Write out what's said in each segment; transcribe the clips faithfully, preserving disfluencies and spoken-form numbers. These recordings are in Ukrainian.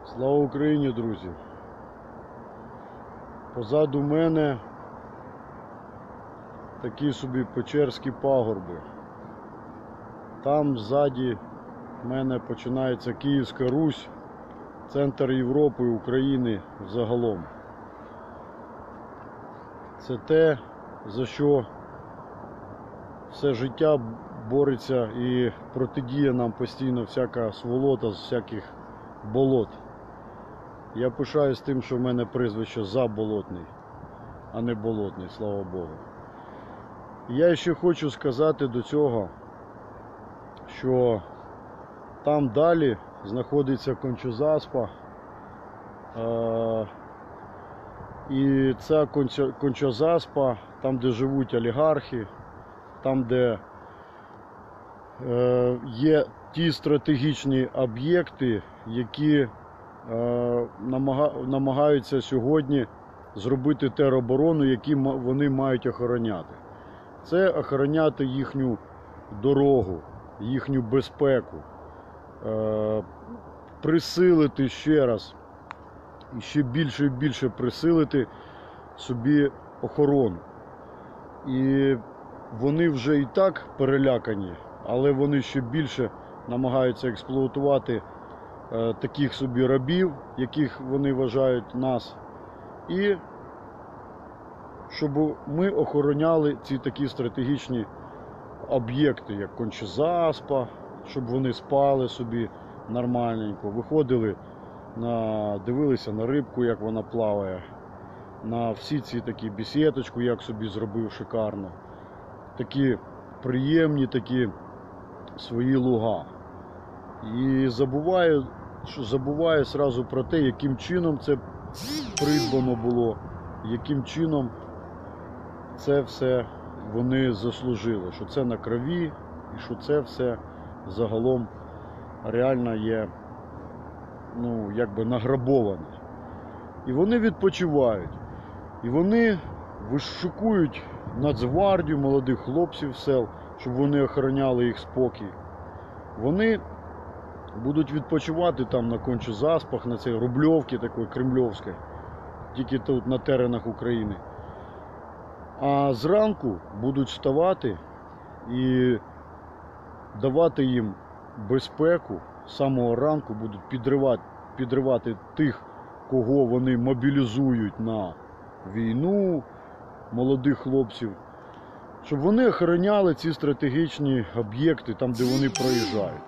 Слава Україні, друзі! Позаду мене такі собі Печерські пагорби. Там ззаді мене починається Київська Русь, центр Європи, України загалом. Це те, за що все життя бореться і протидіє нам постійно всяка сволота з всяких болот. Я пишаюсь тим, що в мене прізвище Заболотний, а не Болотний, слава Богу. Я ще хочу сказати до цього, що там далі знаходиться Конча-Заспа. І ця Конча-Заспа, там де живуть олігархи, там де є ті стратегічні об'єкти, які намагаються сьогодні зробити тероборону, які вони мають охороняти. Це охороняти їхню дорогу, їхню безпеку, присилити ще раз, і ще більше і більше присилити собі охорону. І вони вже і так перелякані, але вони ще більше намагаються експлуатувати е, таких собі рабів, яких вони вважають нас, і щоб ми охороняли ці такі стратегічні об'єкти, як Конча-Заспа, щоб вони спали собі нормальненько, виходили, на, дивилися на рибку, як вона плаває, на всі ці такі бесідочку, як собі зробив шикарно, такі приємні такі свої луга. І забуває, що забуває сразу про те, яким чином це придбано було, яким чином це все вони заслужили, що це на крові і що це все загалом реально є, ну, якби награбоване. І вони відпочивають. І вони вишукують Нацгвардію, молодих хлопців сел, щоб вони охороняли їх спокій. Вони будуть відпочивати там на Конча-Заспах, на цій Рубльовці такої кремльовській, тільки тут на теренах України. А зранку будуть вставати і давати їм безпеку, з самого ранку будуть підривати, підривати тих, кого вони мобілізують на війну, молодих хлопців, щоб вони охороняли ці стратегічні об'єкти там, де вони проїжджають.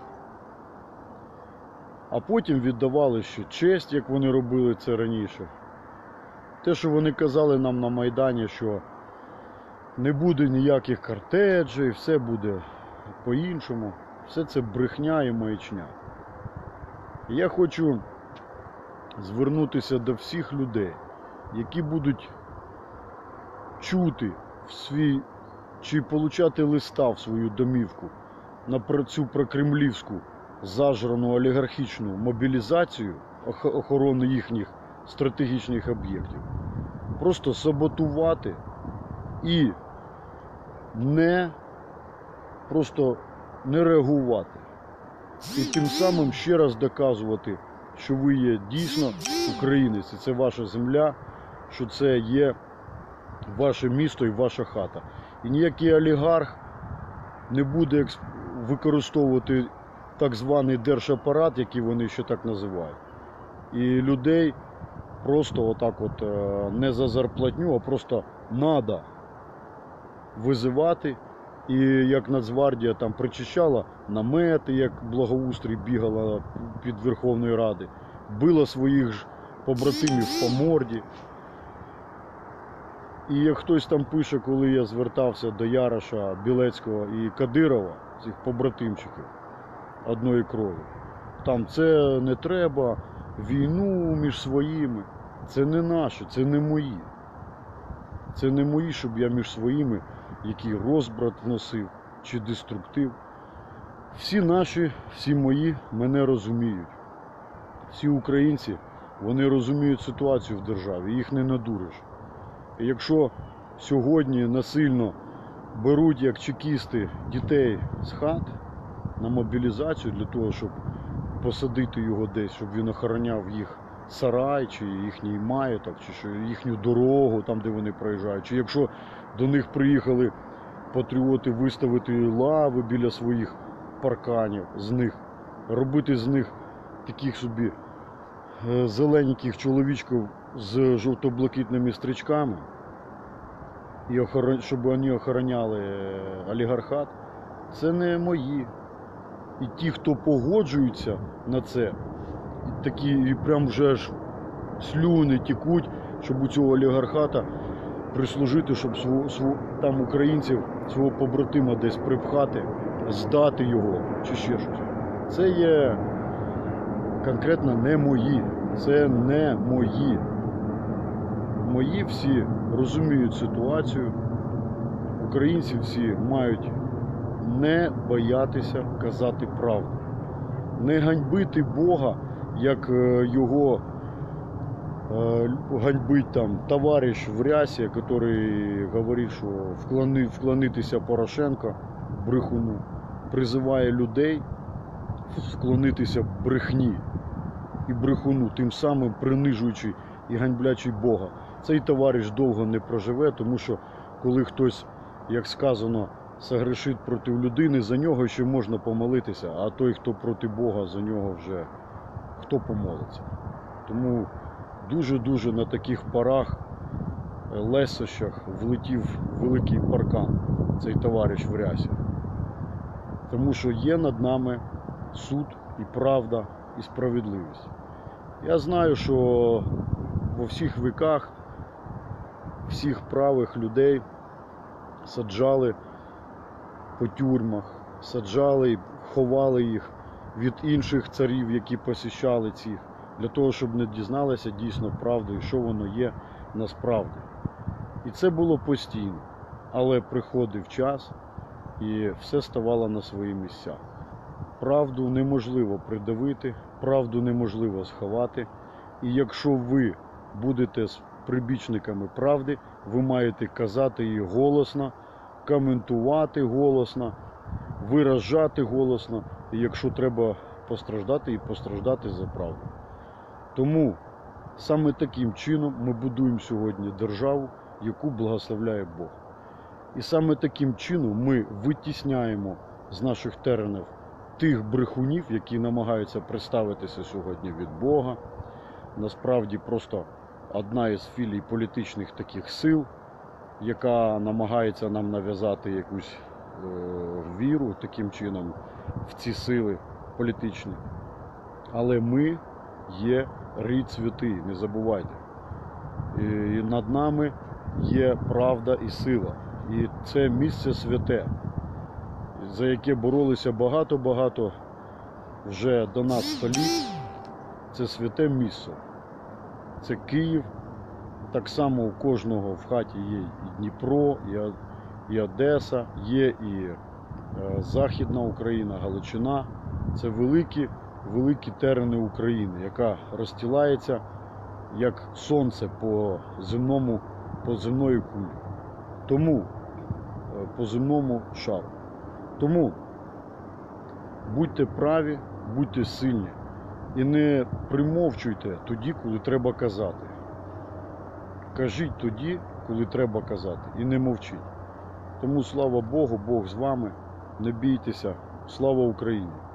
А потім віддавали ще честь, як вони робили це раніше. Те, що вони казали нам на Майдані, що не буде ніяких кортеджів, все буде по-іншому. Все це брехня і маячня. Я хочу звернутися до всіх людей, які будуть чути в свій, чи получати листа в свою домівку на цю прокремлівську зажрану олігархічну мобілізацію охорони їхніх стратегічних об'єктів. Просто саботувати і не просто не реагувати. І тим самим ще раз доказувати, що ви є дійсно українець, і це ваша земля, що це є ваше місто і ваша хата. І ніякий олігарх не буде використовувати так званий держапарат, який вони ще так називають. І людей просто отак от не за зарплатню, а просто надо визивати. І як Нацгвардія там причищала намети, як благоустрій бігала під Верховною Ради, била своїх ж побратимів по морді. І як хтось там пише, коли я звертався до Яроша, Білецького і Кадирова, цих побратимчиків одної крові, там це не треба, війну між своїми, це не наші, це не мої. Це не мої, щоб я між своїми, який розбрат вносив чи деструктив. Всі наші, всі мої мене розуміють. Всі українці, вони розуміють ситуацію в державі, їх не надуриш. І якщо сьогодні насильно беруть, як чекісти, дітей з хат на мобілізацію для того, щоб посадити його десь, щоб він охороняв їх сарай, чи їхній маєток, чи що їхню дорогу, там, де вони проїжджають. Чи якщо до них приїхали патріоти виставити лави біля своїх парканів, з них, робити з них таких собі зелененьких чоловічків з жовто-блакитними стрічками, і охорон... щоб вони охороняли олігархат, це не мої. І ті, хто погоджуються на це, і такі і прям вже ж слюни тікуть, щоб у цього олігархата прислужити, щоб свого, свого, там українців, свого побратима десь припхати, здати його чи ще щось. Це є конкретно не мої. Це не мої. Мої всі розуміють ситуацію. Українці всі мають не боятися казати правду. Не ганьбити Бога, як його ганьбить там товариш в рясі, який говорить, що вклони, вклонитися Порошенко, брехуну, призиває людей вклонитися брехні і брехуну, тим самим принижуючи і ганьблячи Бога. Цей товариш довго не проживе, тому що коли хтось, як сказано, согрешить проти людини, за нього ще можна помолитися, а той, хто проти Бога, за нього вже хто помолиться. Тому дуже-дуже на таких парах, лесощах влетів великий паркан, цей товариш в рясі. Тому що є над нами суд і правда, і справедливість. Я знаю, що во всіх віках всіх правих людей саджали по тюрмах, саджали, ховали їх від інших царів, які посіщали цих, для того, щоб не дізналися дійсно правди, і що воно є насправді. І це було постійно, але приходив час, і все ставало на свої місця. Правду неможливо придавити, правду неможливо сховати, і якщо ви будете з прибічниками правди, ви маєте казати її голосно, коментувати голосно, виражати голосно, і якщо треба постраждати, і постраждати за правду. Тому саме таким чином ми будуємо сьогодні державу, яку благословляє Бог. І саме таким чином ми витісняємо з наших теренів тих брехунів, які намагаються представитися сьогодні від Бога. Насправді просто одна із філій політичних таких сил, яка намагається нам нав'язати якусь е, віру таким чином в ці сили політичні. Але ми є рід святий, не забувайте. І над нами є правда і сила. І це місце святе, за яке боролися багато-багато вже до нас століть. Це святе місце. Це Київ. Так само у кожного в хаті є і Дніпро, і Одеса, є і Західна Україна, Галичина. Це великі, великі терени України, яка розстілається як сонце по земному, по земної кулі. Тому, по земному шару. Тому будьте праві, будьте сильні і не примовчуйте тоді, коли треба казати. Кажіть тоді, коли треба казати, і не мовчіть. Тому слава Богу, Бог з вами, не бійтеся, слава Україні!